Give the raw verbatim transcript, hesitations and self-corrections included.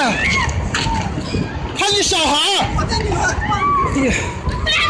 看你小孩。 我的女儿。